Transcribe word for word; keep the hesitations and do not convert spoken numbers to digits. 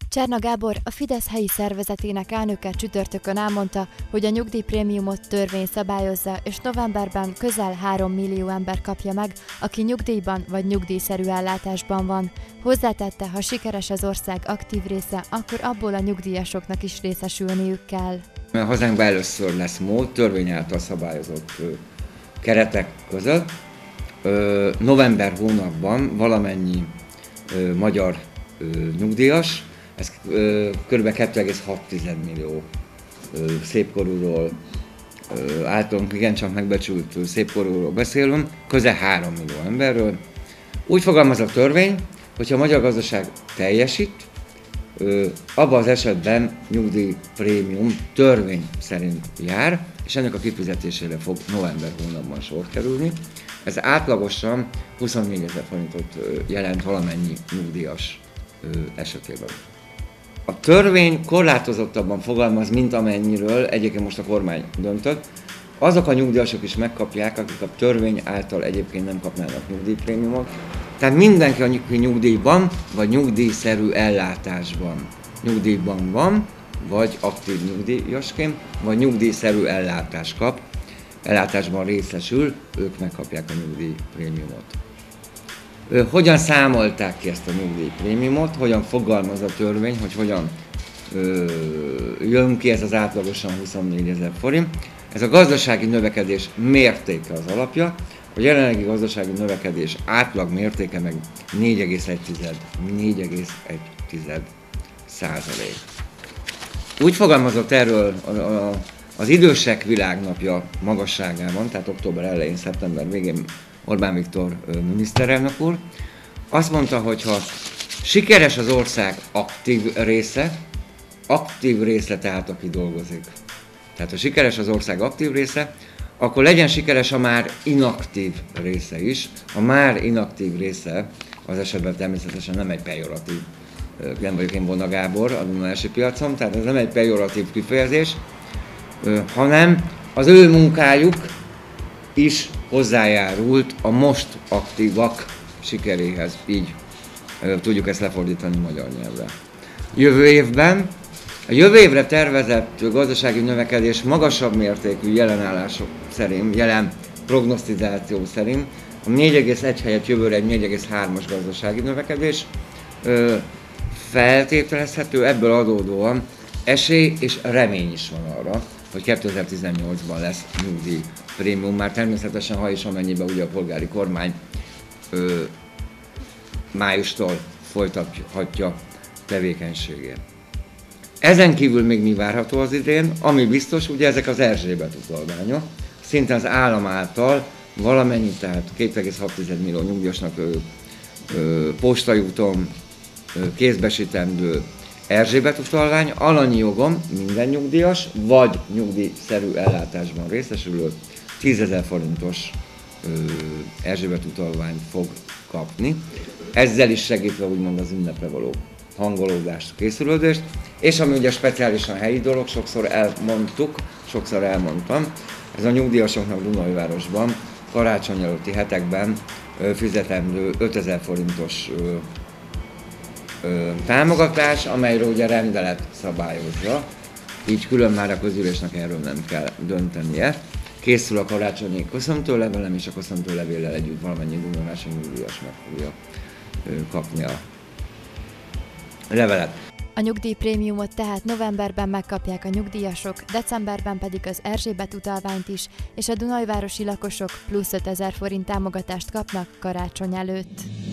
Cserna Gábor, a Fidesz helyi szervezetének elnöke csütörtökön elmondta, hogy a nyugdíjprémiumot törvény szabályozza, és novemberben közel három millió ember kapja meg, aki nyugdíjban vagy nyugdíjszerű ellátásban van. Hozzátette, ha sikeres az ország aktív része, akkor abból a nyugdíjasoknak is részesülniük kell. A hazánkban először lesz mód törvény által szabályozott ö, keretek között. Ö, november hónapban valamennyi ö, magyar ö, nyugdíjas, ez ö, kb. kettő egész hat millió ö, szépkorúról, ö, általunk igencsak megbecsült szépkorúról beszélünk, közel három millió emberről. Úgy fogalmaz a törvény, hogyha a magyar gazdaság teljesít, ö, abban az esetben nyugdíjprémium törvény szerint jár, és ennek a kifizetésére fog november hónapban sor kerülni. Ez átlagosan huszonnégyezer forintot jelent valamennyi nyugdíjas esetében. A törvény korlátozottabban fogalmaz, mint amennyiről egyébként most a kormány döntött. Azok a nyugdíjasok is megkapják, akik a törvény által egyébként nem kapnának nyugdíjprémiumot. Tehát mindenki, aki nyugdíjban, vagy nyugdíjszerű ellátásban, nyugdíjban van, vagy aktív nyugdíjasként, vagy nyugdíjszerű ellátást kap, ellátásban részesül, ők megkapják a nyugdíjprémiumot. Hogyan számolták ki ezt a nyugdíjprémiumot, hogyan fogalmaz a törvény, hogy hogyan ö, jön ki ez az átlagosan huszonnégyezer forint. Ez a gazdasági növekedés mértéke az alapja, a jelenlegi gazdasági növekedés átlag mértéke meg négy egész egy százalék. Úgy fogalmazott erről a, a, az Idősek Világnapja magasságában, tehát október elején, szeptember végén Orbán Viktor miniszterelnök úr, azt mondta, hogy ha sikeres az ország aktív része, aktív része tehát aki dolgozik, tehát ha sikeres az ország aktív része, akkor legyen sikeres a már inaktív része is. A már inaktív része az esetben természetesen nem egy pejoratív, nem vagyok én Vona Gábor a Dunaesi piacon, tehát ez nem egy pejoratív kifejezés, hanem az ő munkájuk is hozzájárult a most aktívak sikeréhez, így tudjuk ezt lefordítani magyar nyelvre. Jövő évben, a jövő évre tervezett gazdasági növekedés magasabb mértékű jelenállások szerint, jelen prognosztizáció szerint a négy egész egy helyett jövőre egy négy egész hármas gazdasági növekedés feltételezhető, ebből adódóan esély és remény is van arra, hogy kétezer-tizennyolcban lesz nyugdíjprémium, már természetesen, ha és amennyiben ugye a polgári kormány ö, májustól folytathatja tevékenységét. Ezen kívül még mi várható az idén, ami biztos, ugye ezek az Erzsébet utalványok, szinte az állam által valamennyi, tehát két egész hat millió nyugdíjasnak ö, ö, postai úton ö, kézbesítendő Erzsébet utalvány, alanyi jogon minden nyugdíjas, vagy nyugdíjszerű ellátásban részesülő tízezer forintos ö, Erzsébet utalványt fog kapni. Ezzel is segítve úgymond az ünnepre való hangolódást, készülődést, és ami ugye speciálisan helyi dolog, sokszor elmondtuk, sokszor elmondtam, ez a nyugdíjasoknak Dunajvárosban karácsony előtti hetekben ö, fizetendő ötezer forintos ö, Ö, támogatás, amelyről ugye rendelet szabályozza, így külön már a közülésnek erről nem kell döntenie. Készül a karácsonyi köszöntőlevelem, és a köszöntőlevéllel együtt valamennyi dunajvárosi nyugdíjas meg fogja ö, kapni a levelet. A nyugdíjprémiumot tehát novemberben megkapják a nyugdíjasok, decemberben pedig az Erzsébet utalványt is, és a dunajvárosi lakosok plusz ötezer forint támogatást kapnak karácsony előtt.